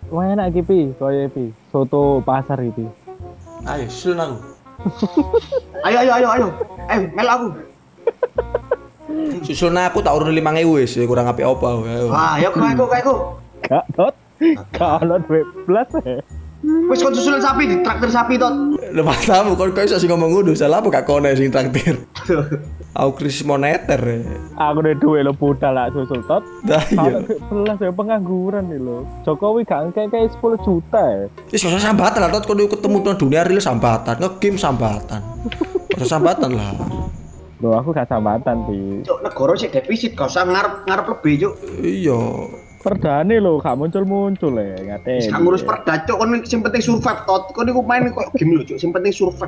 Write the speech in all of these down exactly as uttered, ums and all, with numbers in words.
Wah enak iki pi, koyo pi. Soto pasar iki. Ayo, susun aku. Ayo ayo ayo ayo. Eh, mel aku. Susun aku tak urun lima ribu wis, ya kurang apik apa. Ayo. Wah, ayo kau kau kau. Gak tot. Kalau duit plus ya. Wis kon susulan sapi di traktir sapi tot. Lepas tamu kon kok iso sing ngomong ngono, salah apa gak kone sing traktir. Aku krisis moneter. Aku udah duit lo budal lah susul tot. Dah Kalau iya. duit plus ya pengangguran nih lo. Jokowi gak kayak kayak sepuluh juta ya. Wis usah sambatan lah, tot kon ketemu nang dunia real sambatan, nge-game sambatan. Usah sambatan lah. Loh aku gak sambatan pi. Cuk, negara sih defisit, kau usah ngarep ngarep lebih cuk. Iya. Perdane lo gak muncul-muncul ya ngatain. Gak ngurus perda cuk, kon sing penting survive tot. Kon iku main kok game lho cuk, sing penting survive.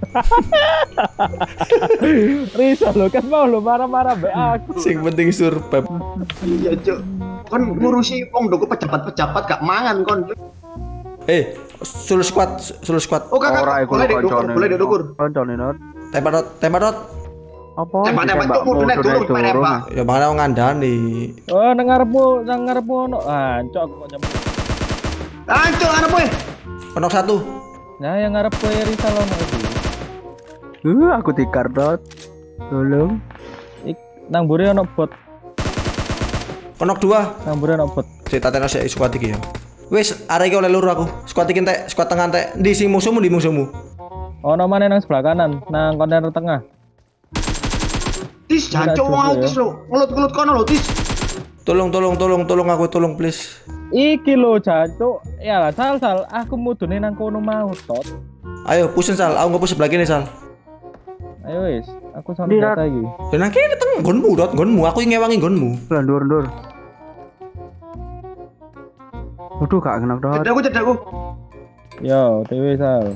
Risa lo kan mau lo marah-marah be aku. Sing penting survive. Iya cuk. Kon ngurusi wong ndoko pejabat-pejabat gak mangan kon. Eh, sul squad, sul squad. Oh kakak, boleh dek dukur, boleh dek dukur. Koncone not. Tembak dot, tembak dot. Apa? Tembak-tembak cuk, kudu nek turun tembak. Ya makanya aku ngandani. Oh nang ngarepmu, nang ngarepmu ono. Ah, cok aku kok nyampe. Ancuk arep kowe. Penok satu. Nah yang ngarep kowe Risa lo ono iki. Uh, aku tikar dot. Tolong. Ik nang mburi ono bot, Penok dua. nang mburi ono bot. Cek tateno sik squad iki ya. Wis, arek iki oleh loro aku. Squad iki entek, squad tengah entek. Ndi sing musuhmu, ndi musuhmu? Ono maneh nang sebelah kanan, nang kontainer tengah. Tis jancuk wong aku tis lho. Ngelut-ngelut kono lho tis. Tolong, tolong, tolong, tolong aku, tolong please. Iki lo jancuk. Ya lah sal sal, aku mudune nang kono mau tot. Ayo, pusin Sal, aku ngepush sebelah kini Sal. Ayo wis, aku sono Di, data iki. Ya nang kene teng nggonmu, dot, nggonmu. Aku yang ngewangi nggonmu. Lan dur dur. Waduh, gak kena dot. Cedakku cedakku. Yo, T W sal.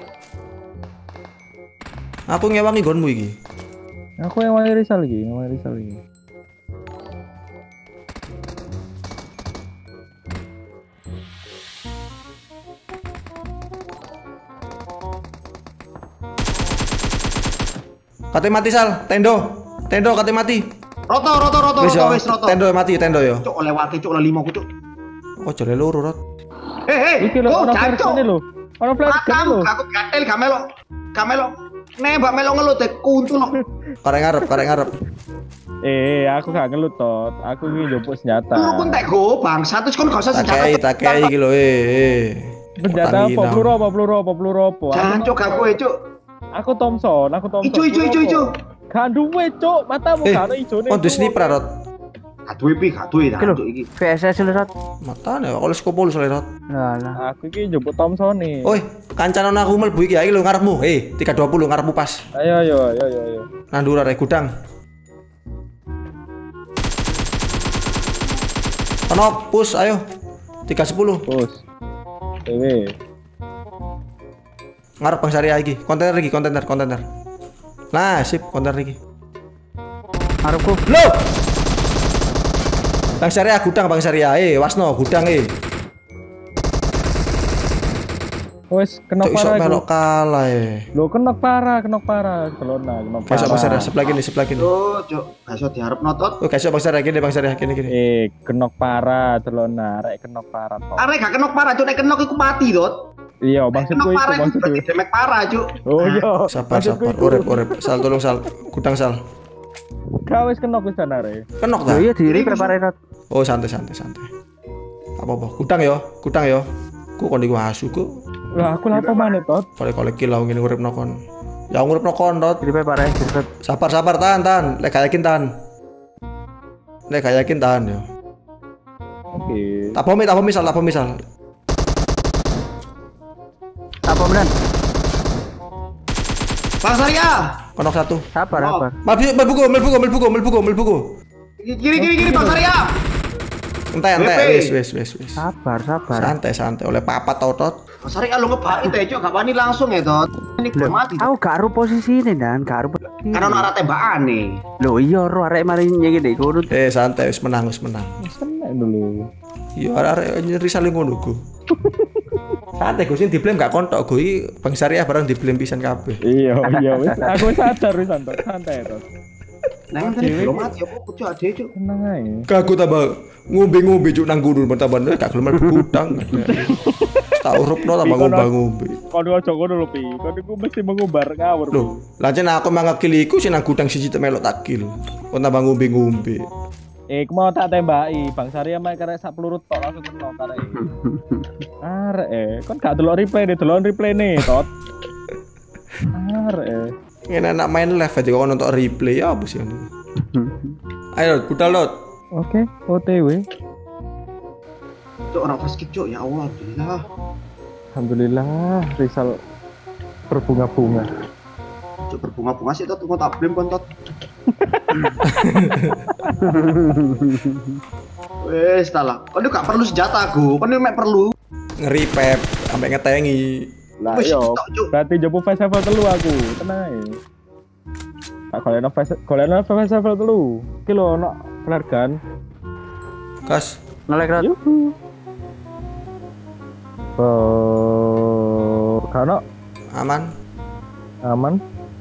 Aku ngewangi nggonmu iki. Aku yang wangi Rizal lagi, yang wangi Rizal lagi. Kate mati Sal, tendo. Tendo kate mati. Roto roto roto Wis roto yo, wis roto. tendo mati, tendo yo. Cuk oleh wate cuk oleh lima ku cuk. Oh, jare loro, Rot. Hei hei. Iki lo Oh ono flash jancuk. gun lo. Ono flash gun Matamu, lo. aku gatel gak melok. Gak melok. Nembak melok ngelut dek kuntul lho. Karek ngarep, karek ngarep. Eh, aku gak ngelut tot. Aku iki njupuk senjata. Lu pun tak go bangsa terus kon gak usah Tak senjata. kei, tak kei iki lho, eh. eh. Senjata apa? Pertamina. Peluru apa? Peluru apa? Peluru apa? Aku- Jancuk gak kowe cuk. Aku Thompson, aku Thompson. Ijo ijo ijo ijo. Gak duwe, Cuk. Matamu Eh, gak ono ijone. oh, di sniper, Rot. Gak duwe pi, gak duwe Iki lho, jancuk iki. V S S lho dot. Matane kalau skopol soalnya, Rot. Lah lah. Aku iki njupuk Thompson nih. Oi, kancanan aku mlebu iki ya, iki lho ngarepmu. Eh, tiga dua puluh ngarepmu pas. Ayo ayo ayo ayo ayo. Nandura rek gudang. Penop, push, ayo. tiga sepuluh. Terus. T W. Ngarep Bang Syariah iki. Kontainer iki, kontainer, kontainer. Nah, sip, kontainer iki. Arepku. Loh. Bang Syariah gudang, Bang Syariah. Eh, Wasno gudang eh. Wes kena Cok iso parah melok iku. kalah eh. Lo kena parah, kena parah. Kelona, kena Besok Bang Syariah parah. sebelah kini, sebelah kini. Cuk, cuk. Gak iso diarep notot. Oh, besok Bang Syariah kini, Bang Syariah kini kini. Eh, kena parah, telona, rek kena parah toh. Arek gak kenok parah cuk, nek kenok iku mati dot. Iya, Nek maksudku kenok itu, parah iku maksudku. berarti demek parah cuk. Oh iya. Sabar, maksudku sabar. itu. Urip, urip. Sal tolong Sal. Gudang Sal. Gak wis kena wis sana rek. Kenok Yo ta? iya diri Ini prepare dot. Oh, santai, santai, santai. Apa-apa. Gudang yo, gudang yo. Ku kon iku asu ku. Lah aku lapo maneh tot. Kolek-kolek kilau ngene urip nokon. Ya ngurip nokon, Dot. Diri prepare diri dot. Sabar, sabar, tahan, tahan. Lek gak yakin tahan. Lek gak yakin tahan yo. Oke. Tak bomi, tak bomi Sal, tak bomi Sal. Apa benar? Bang Surya. Konok satu. Sabar, Oh. sabar. Melbu, melbu go, melbu go, melbu go, melbu go, melbu go. Kiri kiri kiri Bang Surya. Entai, entai, Wepe. wis, wis, wis, wis. Sabar, sabar. Santai, santai. Oleh papa tau, Tot. Bang Surya lu ngebait ya cuk, gak wani langsung ya tot. Ini gue mati. Aku gak aru posisi ini dan gak aru posisi. Karena ono arah tembakan nih. Loh iya ro arek mari nyegi deh kono. Eh, santai, wis menang, wis menang. Senek dulu. Iya, arek nyeri saling ngono go. Santai, Gus, ini diblame gak kontok go. Iki Bang Syariah barang diblame pisan kabeh. Iya, iya wis. Aku sadar wis santai, santai tot. Nang tadi belum mati apa kudu ade cuk. Tenang ae. Kaku tambah ngombe-ngombe cuk nang gunung tambah gak gelem berhutang. Tak urupno tambah ngombe-ngombe. Kon ojo ngono lho, Pi. Kon iku mesti mengubar ngawur. Loh, lancen aku mangakil iku sing nang gudang siji tak melok takil. Kon tambah ngombe-ngombe. Eh, aku mau tak tembaki. Bang Sari sama karek sak peluru tok langsung kena karek. Arek eh, kon gak delok replay nih, delok replay nih, tot. Arek eh. Ngene anak main live aja kok nonton replay ya apa sih ini. Ayo, budal lot. Oke, O T W. Cuk orang first kick cuk ya Allah alhamdulillah. Alhamdulillah, Rizal berbunga-bunga. Cuk berbunga-bunga sih tot tunggu tak blame kon tot. Wes talah. Kon gak perlu senjata aku. Kon mek perlu Ngeripep sampai ngetengi. Lah Wis, yo, tok, Cuk. berarti jopo fast level telu aku, tenang ae. Tak golekno fast golekno fast level telu. Iki lho ono penghargaan. Kas, Ngelek rat. Yuhu. Oh, karena aman. aman,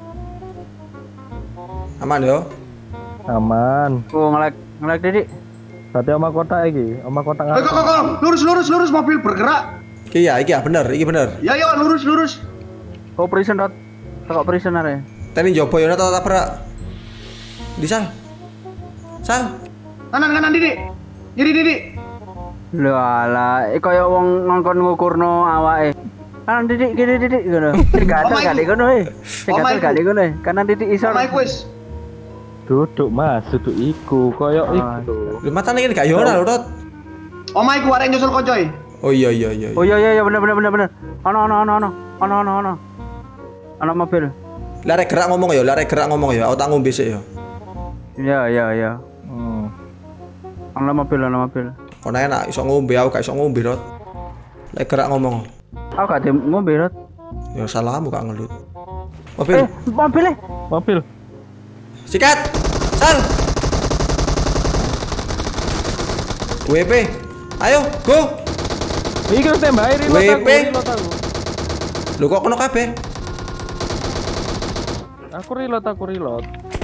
Aman yo. aman. Oh ngelek ngelek Didik. Berarti oma kota iki, oma kota Eh kok kok kok, lurus lurus lurus mobil bergerak. Iki ya, iki ya bener, iki bener. Ya ya lurus lurus. Oh prison rat. Tekok prison are. Tadi jopo yo atau tabrak. Di sal. Sal. Kanan kanan Didik. Kiri Didik. Lho ala, eh kaya wong ngongkon ngukurno awake. Kanan Didik, kiri Didik ngono. Sing gatel Omah gak iku. ngono eh. Sing Omah gatel iku. gak ngono eh. Kanan Didik isor. Omah wis. duduk mas, duduk iku, koyo Oh. iku. Lu matane iki gak yo ora lho, Rot. Omah iku arek nyusul koncoy. Oh iya iya iya. Oh iya iya iya bener bener bener bener. Ono ono ono ono. Ono ono ono. Ono mobil. Lare gerak ngomong ya, lare gerak ngomong ya. Aku tak ngombe sik ya. Iya iya iya. Hmm. Ono mobil ono mobil. Kono enak iso ngombe, aku gak iso ngombe, Rot. Lek gerak ngomong. Aku gak ada mobil rat. Ya salahmu gak ngelut. Eh Mobil. mobil eh. Mobil. Sikat. Sal. W P. Ayo, go. Iki wis tembaki reload W aku, P. reload aku. Lu kok kena kabeh? Aku reload, aku reload.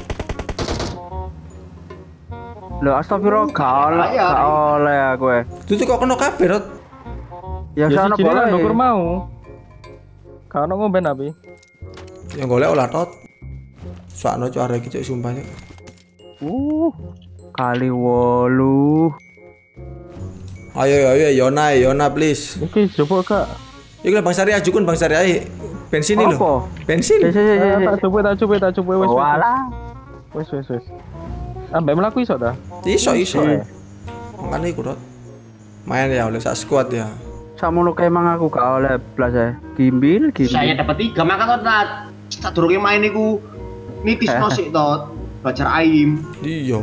Lho astagfirullah gak oleh Ayo, gak oleh aku eh. Itu kok kena kabeh, Rot. Ya Ya sono siji bola. nang ndukur eh. mau. Kan ngomben api. Yang golek olah tot. Soalnya cuk arek iki cuk sumpah cuk. Uh. Kali wolu. Ayo ayo Yona, Yona please. Iki coba Kak. Iki lah Bang Sari ajukun Bang Sari ae. Bensin iki lho. Apa? Bensin. Ya ya ya. Eh, ya. Tak coba, tak coba, tak coba wis. Oh wis, alah. Wis wis wis. Ambek mlaku iso ta? Iso iso. Eh. Makane iku Rot. Main ya oleh sak squad ya. Samono kae emang aku gak oleh blas eh. Gimbil gimbil. Saya dapat tiga maka tot tat. Tak durunge main iku nitis no sik tot. Belajar aim. Iya.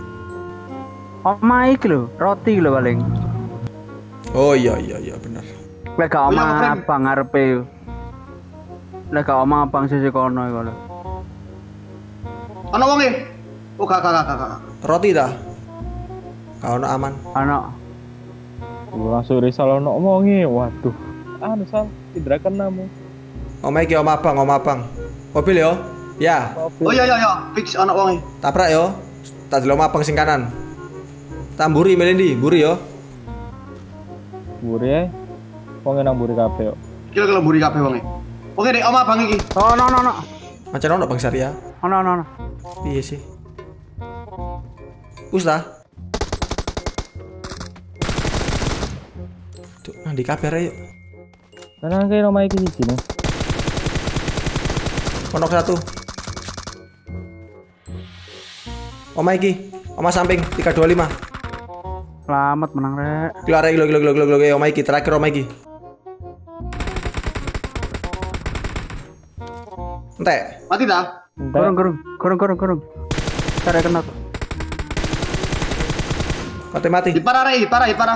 Omah iki lho, roti lho paling. Oh iya iya iya bener. Lek gak Oh, iya, omah Friend. abang ngarepe. Lek gak omah abang sisi kono iku lho. Ono wonge. Oh gak gak gak gak. Roti ta? Kau ono aman. Ana Langsung risal ono omongi. Waduh. Anu Sal, Indra kenamu. Omah iki omah abang, omah abang. Mobil yo. Ya, Oh iya iya iya, fix ono wonge. tabrak yo. Tak delok omah abang sing kanan. Tamburi melendi, buri yo. Buri ae. Wong nang buri kabeh kok. Kira kira mburi kabeh wonge. Oke dek, omah bang iki. Oh no no no. Macam ono Bang Sari ya. Ono ono ono. Piye sih? Wis ta? Cuk, nang di kabar ae yuk. Tenang kae omah iki siji nih. Ono satu. Omah iki, omah samping tiga dua lima. Selamat menang rek. Keluar lagi, kilo kilo kilo kilo kilo omah iki terakhir omah iki. Entek, Mati dah. Kurung kurung kurung kurung kurung. Cara kena. mati mati. Diparah rei, parah, parah.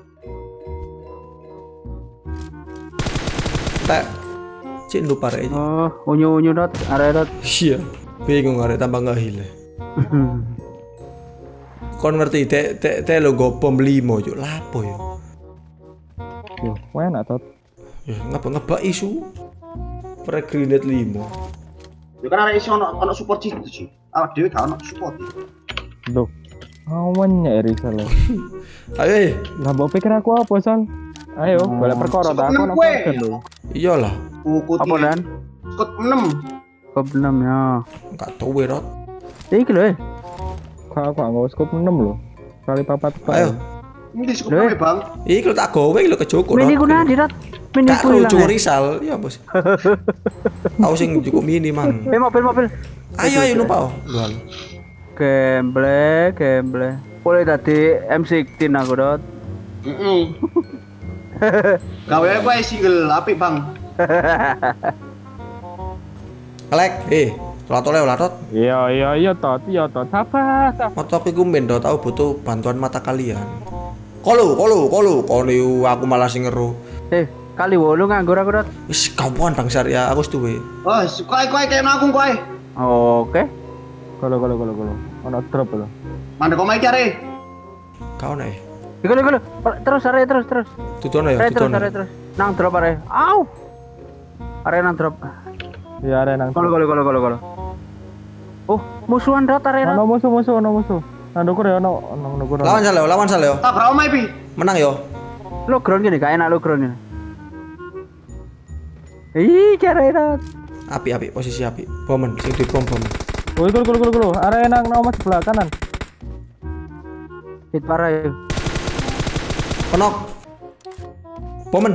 Entek. Cik lupa rek. Oh, unyu unyu dot, are dot. Iya. Bingung arek tambah ngahil. Kon ngerti tek tek tek lo go bom limo juk lapo yo. Yo, enak tot. Ya ngapa ngebak isu. Pre grenade limo. Ya kan arek iso ono ono support situ sih. awak dhewe gak ono support. Duh. Awan ya Rizal. Ayo, eh. Lah mbok pikir aku apa, Son? Ayo, boleh perkara ta aku ono poker lho. Iyalah. Buku Apa dan? Skut enam. Kop enam ya. Enggak tahu Rot. Iki lho. eh. Kak aku nggak skop enam lho. Kali papat. Ayo. Ini skut Loh, enam Bang. Iki lho tak gowe lho ke Joko. Mini ku nandi, Rot. Mini Kak ku ilang. Rojo eh. Rizal, ya bos. Aku sing cukup mini mang. Eh mobil mobil. Ayo ayo lupa. Luan. Gemble, gemble. Boleh tadi M enam belas aku, Rot. Heeh. Gawe aku ae single apik Bang. Kelek, eh, tolak-tolak lah Tot. Iya iya iya tot, iya tot. Sabar, sabar. Motor aku men Dot, aku butuh bantuan mata kalian. Kolo, kolo, kolo, kolo aku malah sing ngeru. Eh, kali wolu nganggur aku, Rot. Wis kawan Bang Syariah, aku setuwe. Oh, koe koe kayak aku koe. Oke. Kalau kalau kalau kalau. Ono drop lho. Mandek omah iki are. Kau nih. Iku lho, iku lho. Terus are terus terus. Tutono ya, Are terus tutono. are terus. Nang drop are. Au. Are nang drop. Ya are nang. Kalau kalau kalau kalau kalau. Oh, musuhan Rot are. Ono musuh musuh ono musuh. Nang ndukur ya ono nang ndukur. Lawan Saleo, lawan Saleo. Tabrak omah iki. Menang yo. Lo ground gini, gak enak lo ground gini. Ih, cara Rot. Api api posisi api. Bomen, sing di bom bomen. Woi, gol gol gol gol. Are nang nomor sebelah kanan. Hit parah ya. Penok. Bomen.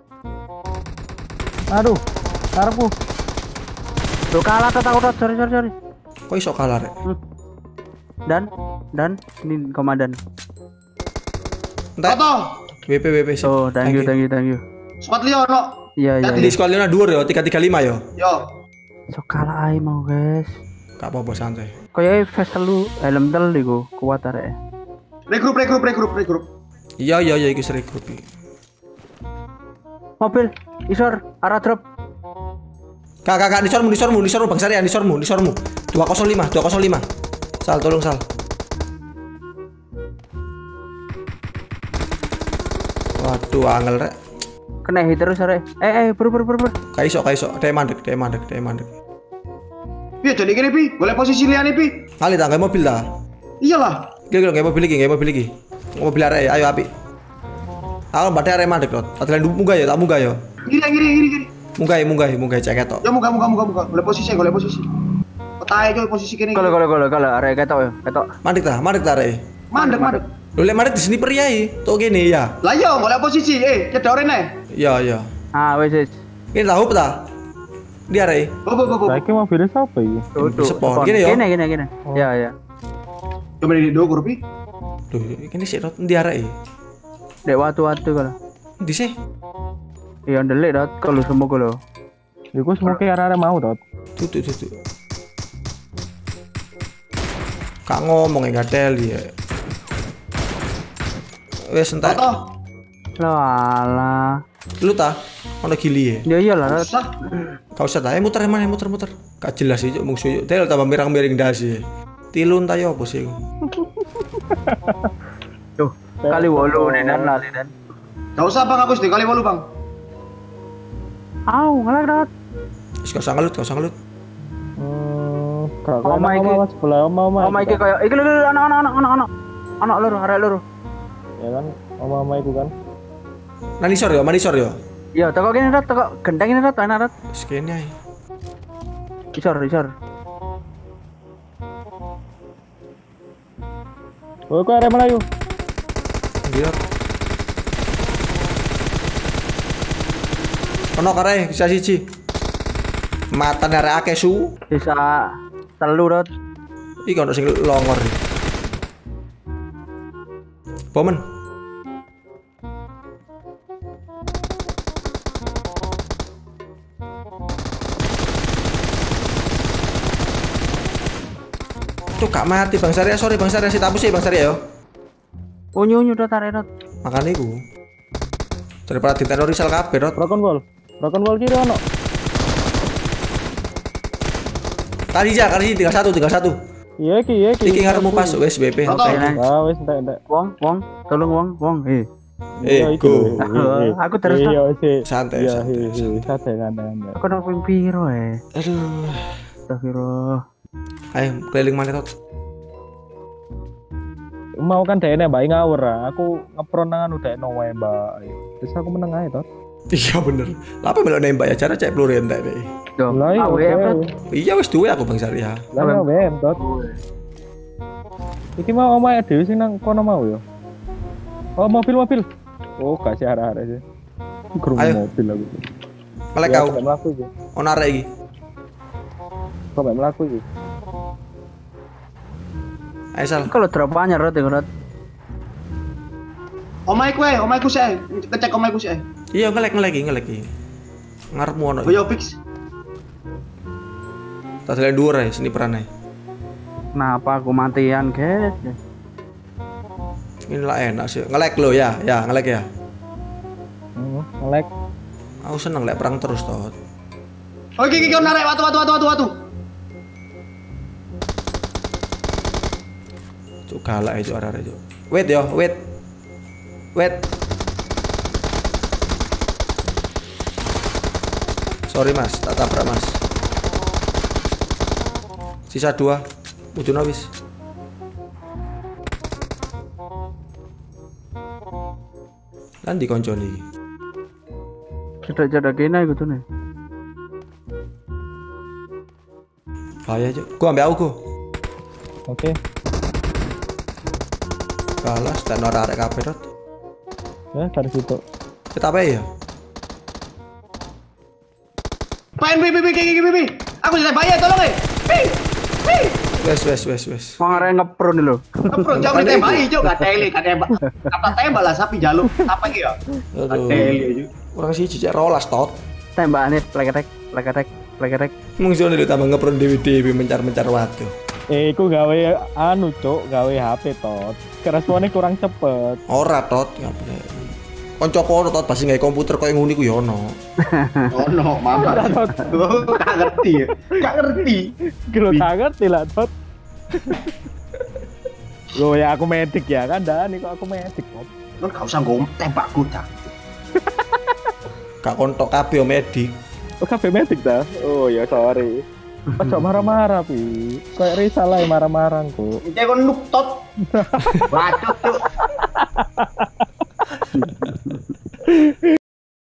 Aduh, karepku. Lo kalah tak takut Rot. Sorry sorry sorry. Kok iso kalah rek? Dan dan ini komandan. Entek. Foto. W P W P sih. Oh, thank you thank you thank you. Squad Leo ono. Iya iya. Di squad Leona dua yo, tiga tiga lima yo. Yo. So kalah ae mau guys. Gak apa-apa santai. Kayak vest telu helm telu iku kuat arek. Regroup regroup regroup regroup. Iya iya iya iki sering grup iki. Mobil isor arah drop. Kak kak kak nisormu nisormu nisormu Bang Syariah nisormu nisormu. dua nol lima dua nol lima. Sal tolong Sal. Waduh angel rek. Kena hit terus arek. Eh eh buru buru buru. buru. Kayak iso kayak iso. Dia mandek dia mandek dia mandek. Piye jadi gini pi? Golek posisi liyane pi. Kali tak kayak mobil dah. Iyalah. Gila gila kayak mobil lagi kayak mobil lagi. Mobil arek ayo api. Aku mbak arek mandek Dot. Tadi munggah ya tak munggah ya. Gini gini gini gini. Munggah munggah munggah cek ketok. Ya muka muka muka muka. Golek posisi golek posisi. Petahe coy posisi kene. Kalau kalau kalau kalau arek ketok ya, ketok. Mandek dah mandek dah arek. Mandek mandek. Lu lihat mandek di sini priai. Tuh gini ya. Lah yo golek posisi. Eh, cedok rene. Iya iya. Ah wes wes. Ini tahu peta. Di arek. Bo bo bo bo. Saiki mobilnya siapa iki? Tuh tuh. Sepon. Gini, yo. Gini gini gini. Ya ya. Coba di do pi. Duh, ini sih Dot di arek. Dek watu-watu kalau. Di sih. Iya ndelik Dot kalau semua kalau. Iku semoga arek-arek mau tot. Tuh tuh tuh. tuh. Kak ngomong enggak teli ya. Wes entek. Foto. Lah alah. Lu ta? Ono gili ya. Ya iyalah Dot. Usah. Kau usah ta, eh, muter mana muter muter. Gak jelas sih cuk musuh. Tel tambah mirang-miring dasi. Tilun ta yo apa sih? Tuh, kali wolu nih dan lali dan. Gak usah Bang, aku sedih kali walu Bang. Au, ngelak Dot. Wis gak usah ngelut, gak usah ngelut. Hmm, kak Oh my God. oma sebelah oma oma. Oh my god kayak iki lho lho anak anak anak anak anak. Anak loro, arek loro. Ya kan, oma oma itu kan. Nani sor yo, mani sor yo. Iya, toko kene Dot, toko gendeng ini Dot, enak Dot. Wis kene ae. Isor, isor. Oh, kok arek Melayu. Biar. Ono kare bisa siji. Mata arek akeh su. Bisa telu Dot. Iki ono sing longor. Bomen. Tuh gak mati Bang Syariah, sorry Bang Syariah, si tapu sih Bang Syariah yo. Unyu-unyu Dot, arek Dot. Makanya iku. Daripada diteno Rizal kabeh, Dot. Rokon wall. Rokon wall kiri ono. Kadija, Kadija tiga satu tiga satu. Iya iki, iya iki. Iki ngarepmu pas wis B P. Foto. Oke. Ah, wis entek entek. Wong, wong, tolong wong, wong. Eh. Eh, go. Aku terus, Dot. Iya, sih. Santai, Iya, santai, iya, santai santai. santai. Aku nang ping piro eh. Aduh. Astagfirullah. Ayo keliling mana tot? Mau kan dene Mbak ngawur ah. Aku ngepron nang udah no wae Mbak. Terus aku meneng ae tot. Iya bener. Lah apa melok nembak ya cara cek peluru entek deh. Yo, Lah iya, A W oke. M. Iya wis duwe aku Bang Sarya. Lah ya wem tot. Iki mau omae dhewe sing nang kono mau yo. Oh mobil-mobil. Oh kasih arah-arah sih. Guru Ayo. mobil aku. Melek Ya, kau. sampe mlaku iki. Ono arek iki. Sampe mlaku iki. Ayo Sal. Kalau drop anyar rot ya rot. Omaiku eh, omaiku sih. Kecek omaiku sih. Iya ngelek ngelek iki, ngelek iki. Ngarepmu ono. Oh yo fix. Tak selain dhuwur ae sini peran ae. Kenapa aku matian, guys? Ini lah enak sih. Ngelek lo ya, ya ngelek ya. Hmm, ngelek. Aku seneng lek perang terus tot. Oke, oke, oke, narik watu, watu, watu, watu, watu. Cuk galak aja arek-arek cuk. Wait yo, wait. Wait. Sorry Mas, tak tabrak Mas. Sisa dua. Ujung habis. Lan dikonconi. Cedak-cedak kene gitu nih. Bahaya cuk. Gua ambil aku. Oke. Kalah stand ora arek kabeh tot. Ya dari situ. Kita apa ya? Main, bi, bi, bi, bi, bi, bi. Aku jadi bahaya, tolong eh. Bi, bi. Wes wes wes wes. Wong arek ngepron lho. Bro, jangan ditembaki, Cuk. Gak teli, gak tembak. Kata tembak lah sapi jaluk. Apa iki ya? Gak Aduh. teli aja. Orang sih cicak rolas tot. Tembakane pleketek, pleketek, pleketek. Mung sih lu tambah ngepron dewe-dewe mencar-mencar watu. Eh, iku gawe anu cuk, gawe H P tot. Keresponnya kurang cepet. Ora tot, ngapa. Konco kono tot pasti nggawe komputer koyo nguni ku yo ono. Oh no, mama. Gak ngerti ya. Gak ngerti. Kalau tak ngerti lah tot. Loh ya aku medik ya kan dah nih kok aku medik tot. Lu gak usah ngomong tembak dah. Gak kontok kabeh medik. Oh kafe medik dah. Oh ya sorry. Ojo marah-marah pi. Kayak risal lah marah-marah kok. Iki kon nuk tot. Bacot, Cuk.